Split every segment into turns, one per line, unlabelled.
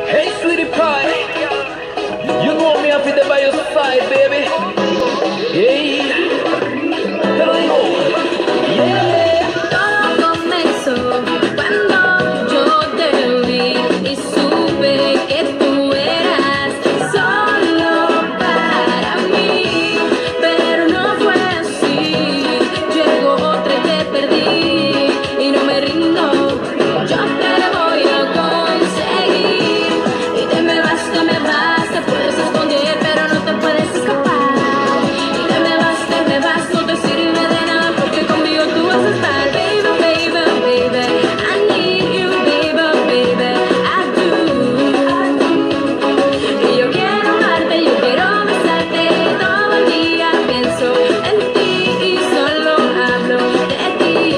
Hey, sweetie pie, you know me, I feel by your side, baby. Hey, te lo digo. Yeah.
Todo comenzó cuando yo te vi y supe que tú eras solo para mí, pero no fue así. Llegó otra y te perdí y no me rindo. Yo te voy a conseguir y te me vas, te puedes esconder, pero no te puedes escapar. Y te me vas, no te sirve de nada porque conmigo tú vas a estar. Baby, baby, baby, I need you, baby, baby, I do. Y yo quiero amarte, yo quiero besarte, todo el día pienso en ti y solo hablo de ti.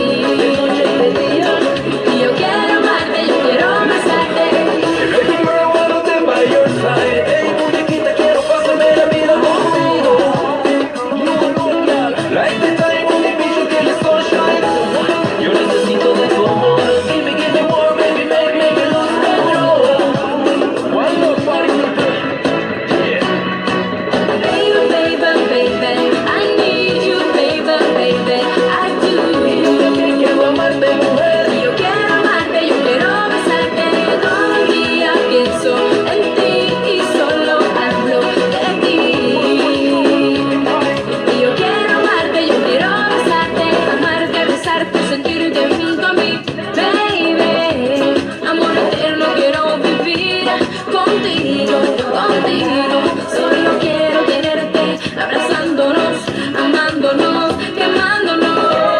Y yo quiero amarte, yo quiero besarte.
Baby girl, wanna stay by your side. Hey, muñequita, quiero pasarme la vida contigo. Like the time on the beach, you feel the sunshine. Yo necesito de tu amor. Give me more, baby, make me lose control. One more party. Yeah.
Baby, baby, baby, I need you, baby, baby, I do.
Quiero amarte, mujer.
Yo quiero amarte, yo quiero besarte, todo el día pienso en ti y solo hablo de ti. Y yo quiero amarte, yo quiero besarte, besarte, sentirte junto a mí, baby. Amor eterno quiero vivir contigo, contigo. Solo quiero tenerte, abrazándonos, amándonos, quemándonos.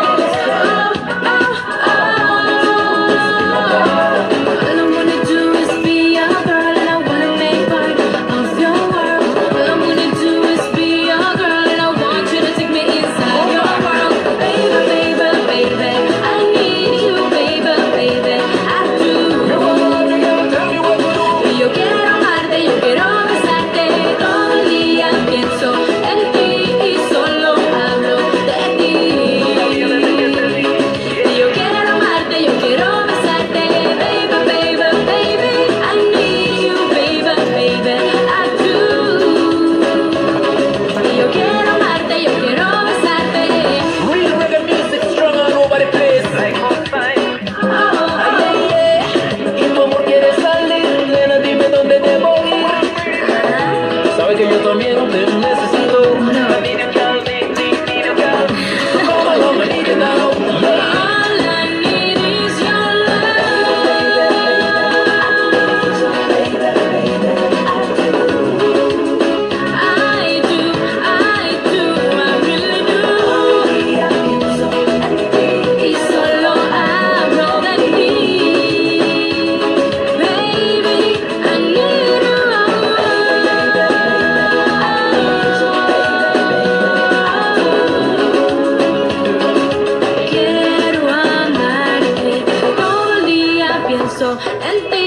All I wanna do is be your girl and I wanna make part of your world. All I wanna do is be your girl and I want you to take me inside your world. Baby, baby, baby, I need you, baby, baby, I do.
Tell me what to do.
Y yo quiero amarte, yo quiero besarte, todo el día pienso en ti y solo hablo de ti. Y yo quiero amarte, yo quiero besarte, baby, baby, baby, I need you, baby, baby, I do. Y yo quiero amarte, yo quiero besarte,
Real reggae music, strong and nobody plays like hot time. Ay, yeah. Y tu amor quiere salir, nena, dime dónde debo ir. Sabes que yo también te necesito. I need you, girl, need you, girl. Come along, I need you now. Yeah.
all I need is your love. I do, I really do. Y solo hablo de ti, baby, I need you. Quiero amarte, todo el día pienso en ti.